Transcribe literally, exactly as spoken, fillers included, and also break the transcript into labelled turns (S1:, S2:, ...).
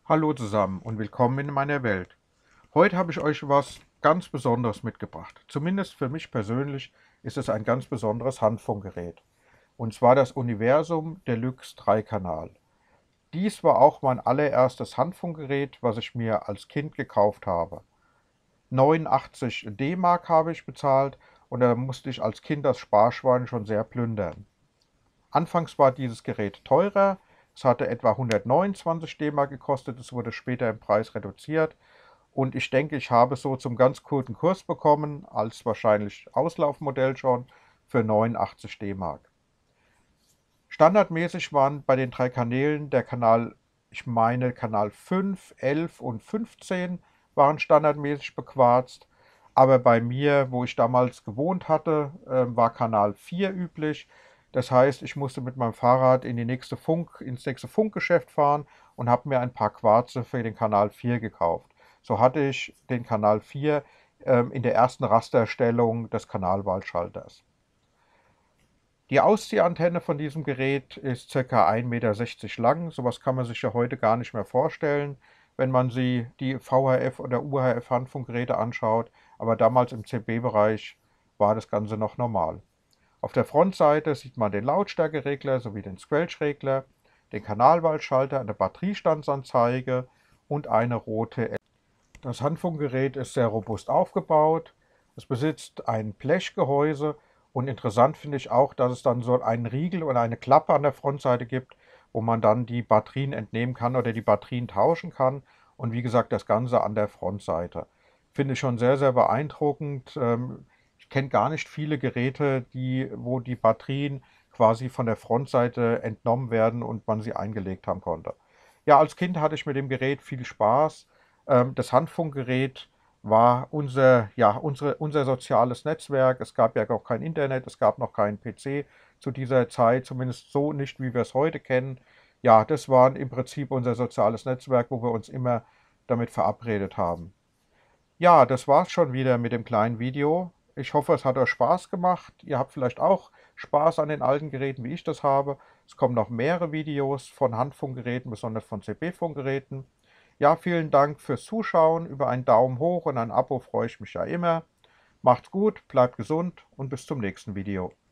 S1: Hallo zusammen und willkommen in meiner Welt. Heute habe ich euch was ganz Besonderes mitgebracht. Zumindest für mich persönlich ist es ein ganz besonderes Handfunkgerät. Und zwar das Universum Deluxe drei Kanal. Dies war auch mein allererstes Handfunkgerät, was ich mir als Kind gekauft habe. neunundachtzig D-Mark habe ich bezahlt und da musste ich als Kind das Sparschwein schon sehr plündern. Anfangs war dieses Gerät teurer. Es hatte etwa hundertneunundzwanzig D-Mark gekostet. Es wurde später im Preis reduziert. Und ich denke, ich habe es so zum ganz guten Kurs bekommen, als wahrscheinlich Auslaufmodell schon, für neunundachtzig D-Mark. Standardmäßig waren bei den drei Kanälen der Kanal, ich meine Kanal fünf, elf und fünfzehn waren standardmäßig bequarzt. Aber bei mir, wo ich damals gewohnt hatte, äh, war Kanal vier üblich. Das heißt, ich musste mit meinem Fahrrad in die nächste Funk, ins nächste Funkgeschäft fahren und habe mir ein paar Quarze für den Kanal vier gekauft. So hatte ich den Kanal vier ähm, in der ersten Rasterstellung des Kanalwahlschalters. Die Ausziehantenne von diesem Gerät ist ca. ein Meter sechzig lang. Sowas kann man sich ja heute gar nicht mehr vorstellen, wenn man sie die V H F oder U H F Handfunkgeräte anschaut. Aber damals im C B-Bereich war das Ganze noch normal. Auf der Frontseite sieht man den Lautstärkeregler sowie den Squelch-Regler, den Kanalwahlschalter, eine Batteriestandsanzeige und eine rote L E D. Das Handfunkgerät ist sehr robust aufgebaut. Es besitzt ein Blechgehäuse und interessant finde ich auch, dass es dann so einen Riegel oder eine Klappe an der Frontseite gibt, wo man dann die Batterien entnehmen kann oder die Batterien tauschen kann. Und wie gesagt, das Ganze an der Frontseite. Finde ich schon sehr, sehr beeindruckend. Ähm, Ich kenne gar nicht viele Geräte, die, wo die Batterien quasi von der Frontseite entnommen werden und man sie eingelegt haben konnte. Ja, als Kind hatte ich mit dem Gerät viel Spaß. Ähm, Das Handfunkgerät war unser, ja, unsere, unser soziales Netzwerk. Es gab ja noch kein Internet, es gab noch keinen P C zu dieser Zeit, zumindest so nicht, wie wir es heute kennen. Ja, das war im Prinzip unser soziales Netzwerk, wo wir uns immer damit verabredet haben. Ja, das war's schon wieder mit dem kleinen Video. Ich hoffe, es hat euch Spaß gemacht. Ihr habt vielleicht auch Spaß an den alten Geräten, wie ich das habe. Es kommen noch mehrere Videos von Handfunkgeräten, besonders von C B-Funkgeräten. Ja, vielen Dank fürs Zuschauen. Über einen Daumen hoch und ein Abo freue ich mich ja immer. Macht's gut, bleibt gesund und bis zum nächsten Video.